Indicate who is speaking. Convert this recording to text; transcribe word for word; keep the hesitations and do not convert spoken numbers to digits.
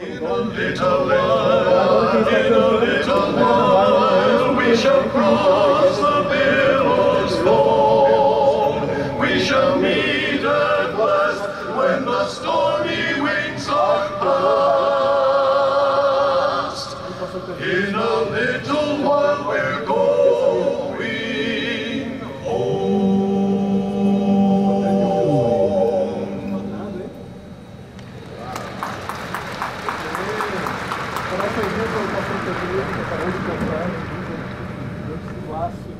Speaker 1: In a little while, in a little while, we shall cross the billows foam. We shall meet at last when the stormy winds are past. In a little while we're going home.
Speaker 2: Começa aí, eu estou passando por aqui, eu acabei de comprar, eu laço.